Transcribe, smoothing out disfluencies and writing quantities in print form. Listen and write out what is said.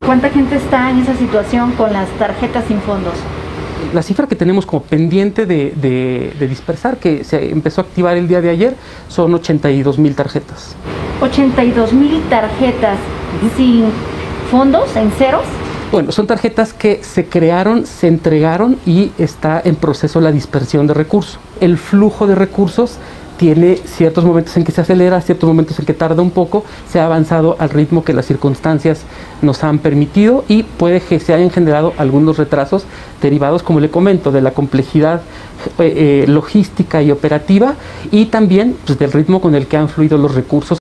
¿Cuánta gente está en esa situación con las tarjetas sin fondos? La cifra que tenemos como pendiente de dispersar, que se empezó a activar el día de ayer, son 82,000 tarjetas. 82,000 tarjetas sin fondos, en ceros. Bueno, son tarjetas que se crearon, se entregaron y está en proceso la dispersión de recursos. El flujo de recursos tiene ciertos momentos en que se acelera, ciertos momentos en que tarda un poco. Se ha avanzado al ritmo que las circunstancias nos han permitido y puede que se hayan generado algunos retrasos derivados, como le comento, de la complejidad logística y operativa y también pues, del ritmo con el que han fluido los recursos.